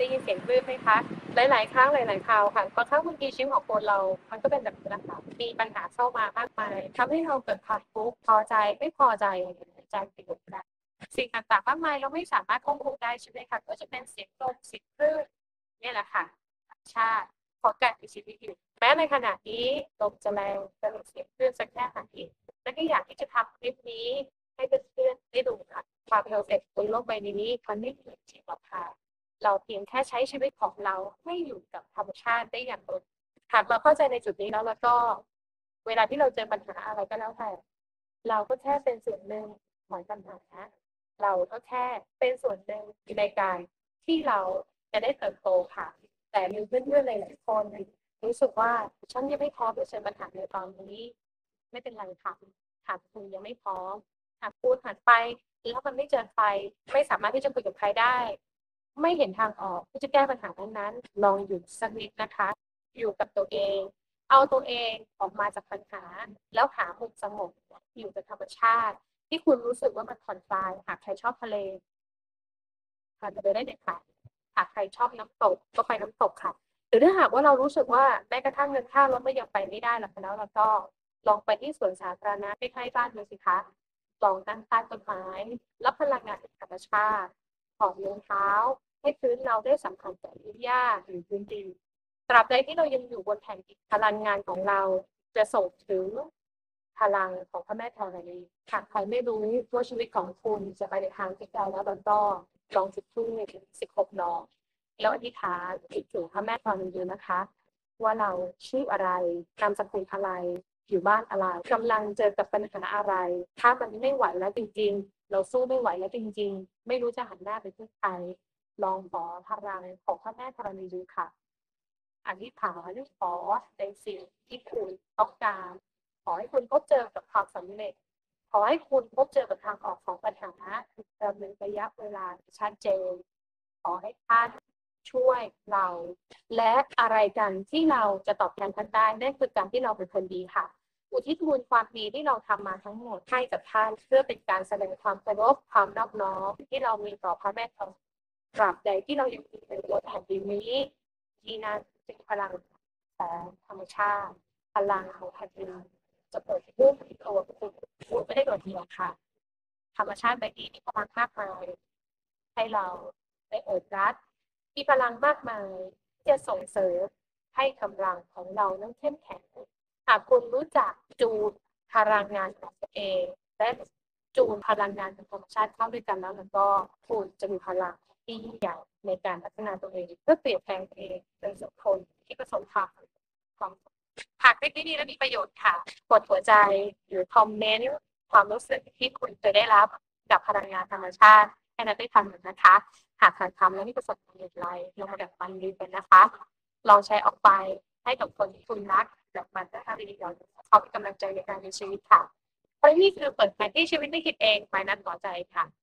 ยินเสียงคลื่นไหมคะหลายๆครั้งหลายๆคราวค่ะบางครั้งบางทีชีวิตของคนเรามันก็เป็นแบบนี้นะคะมีปัญหาเข้ามามากมายทำให้เราเกิดความทุกข์พอใจไม่พอใจใจติดกันสิ่งต่างๆมากมายเราไม่สามารถควบคุมได้ใช่ไหมคะก็จะเป็นเสียงลมเสียงคลื่นนี่แหละค่ะธรรมชาติของการมีชีวิตอยู่แม้ในขณะนี้ลมจะแรงจะมีเสียงคลื่นสักแค่ไหนและก็อยากที่จะทำคลิปนี้ให้เพื่อนๆได้ดูค่ะความเพอร์เฟกต์บนโลกใบนี้มันไม่มีจริงหรอกค่ะเราเพียงแค่ใช้ชีวิตของเราให้อยู่กับธรรมชาติได้อย่างสงบหากเราเข้าใจในจุดนี้แล้วก็เวลาที่เราเจอปัญหาอะไรก็แล้วแต่เราก็แค่เป็นส่วนหนึ่งของปัญหาเราก็แค่เป็นส่วนหนึ่งในการที่เราจะได้เติบโตค่ะแต่มีเพื่อนๆหลายๆคนรู้สึกว่าฉันยังไม่พร้อมจะเจอปัญหาในตอนนี้ไม่เป็นไรค่ะหากคุณยังไม่พร้อมหากคุณหันไปแล้วมันไม่เจอใครไม่สามารถที่จะคุยกับใครได้ไม่เห็นทางออกที่จะแก้ปัญหานั้นลองหยุดสักนิดนะคะอยู่กับตัวเองเอาตัวเองออกมาจากปัญหาแล้วหามุมสงบอยู่กับธรรมชาติที่คุณรู้สึกว่ามันผ่อนคลายหากใครชอบทะเลค่ะจะไปได้เด็ดขาดหากใครชอบน้ำตกก็ไปน้ำตกค่ะหรือถ้าหากว่าเรารู้สึกว่าแม้กระทั่งเงินค่ารถไม่ยังไปไม่ได้แล้วเราก็ลองไปที่สวนสาธารณะใกล้ๆบ้านดูสิคะลองนั่งใต้ต้นไม้รับพลังงานจากธรรมชาติถอดรองเท้าให้พื้นเราได้สัมผัสกับพื้นหญ้าหรือพื้นดินตราบใดที่เรายังอยู่บนแผ่นดินพลังงานของเราจะส่งถึงพลังของพระแม่ธรณีหากใครไม่รู้ว่าชีวิตของคุณจะไปในทางที่ใดแล้วก็ลองจุดธูป16 ดอกแล้วอธิษฐานจิตถึงพระแม่ธรณีนะคะว่าเราชื่ออะไรนามสกุลอะไรอยู่บ้านอะไรกำลังเจอกับปัญหาอะไรถ้ามันไม่ไหวแล้วจริงๆเราสู้ไม่ไหวแล้วจริงๆไม่รู้จะหันหน้าไปที่ใครลองขอพลังของพระแม่ธรณีดูค่ะอธิษฐานขอในสิ่งที่คุณต้องการขอให้คุณพบเจอกับความสำเร็จขอให้คุณพบเจอกับทางออกของปัญหาดำเนินระยะเวลาชัดเจนขอให้ท่านช่วยเราและอะไรกันที่เราจะตอบแทนท่านได้นั่นคือการที่เราเป็นคนดีค่ะอุทิศบุญความดีที่เราทำมาทั้งหมดให้กับท่านเพื่อเป็นการแสดงความเคารพความนอบน้อมที่เรามีต่อพระแม่ธรณีตราบใดที่เรายังอยู่ในบนแผ่นดินนี้ที่นั้นเป็นพลังของธรรมชาติพลังของแผ่นดินจะเปิดพุ่งตัวคุณไม่ได้โดดเดี่ยวค่ะธรรมชาติใบนี้มีพลังมากมายให้เราได้โอบรับมีพลังมากมายที่จะส่งเสริมให้กำลังของเรานั้นเข้มแข็งหากคุณรู้จักจูนพลังงานของตัวเองและจูนพลังงานของธรรมชาติเข้าด้วยกันแล้วก็คุณจะมีพลังที่ยิ่งใหญ่ในการพัฒนาตัวเองเพื่อเปลี่ยนแปลงตัวเองเป็นคนที่ประสบความหากคลิปนี้ดีและมีประโยชน์ค่ะกดหัวใจหรือคอมเมนต์ความรู้สึกที่คุณจะได้รับกับพลังงานธรรมชาติให้นัทได้ทำนะคะหากใครทำแล้วมีประสบการณ์อย่างไรลองมาแบ่งปันดีกันนะคะลองแชร์ออกไปให้กับคนที่คุณรักแบบมันจะทำดีเราเขาเป็นกำลังใจในการมีชีวิตค่ะเพราะนี่คือเปิดแผนที่ชีวิตไม่คิดเองไปนัดต่อใจค่ะ